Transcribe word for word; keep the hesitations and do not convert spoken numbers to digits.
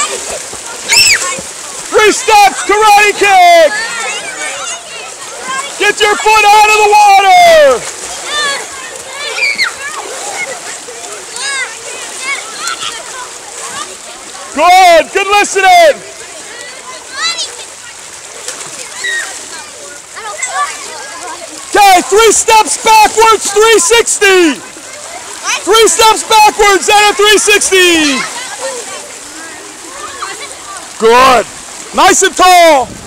Three steps, karate kick. Get your foot out of the water. Good, good listening. Okay, three steps backwards, three sixty. Three steps backwards and a three sixty. Good. Nice and tall.